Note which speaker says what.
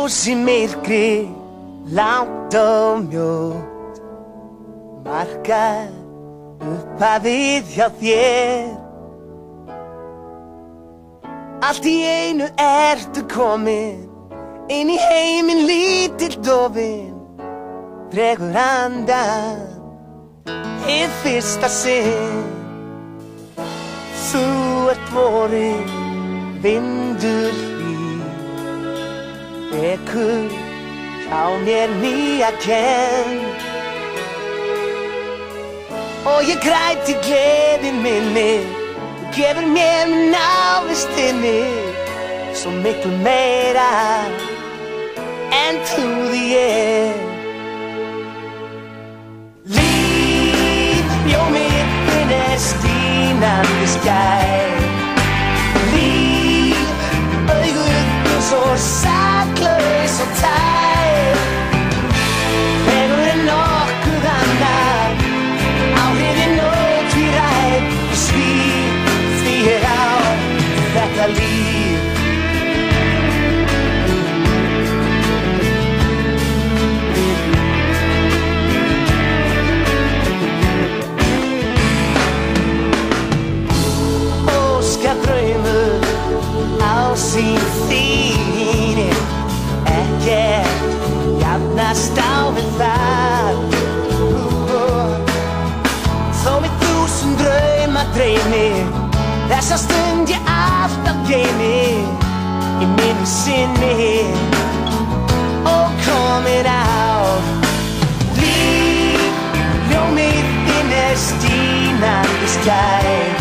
Speaker 1: Ljós í myrkri, langt og mjótt, markar upphafið hjá þér. Allt í einu ertu komin inn í heiminn lítill dofinn, dregur andan hið fyrsta sinn. Þú ert vorið, vindur hlýr, vekur hjá mér nýja kennd. Og ég græti gleði minni, þú gefur mér návistinni, svo miklu meira en trúði ég. Líf, ljómið þinn skínandi skær. Líf, augun svo saklaus og tær. Fegurri en nokkuð annar, áhrifin ótvíræð, því ég á þetta líf. Draumur á sín þín, ekkert jafnast á við það. Þó með 1000 drauma dreymi, þessa stund ég alltaf geymi í minni sinni og komin á. Líf, ljómið þinn skínandi skær.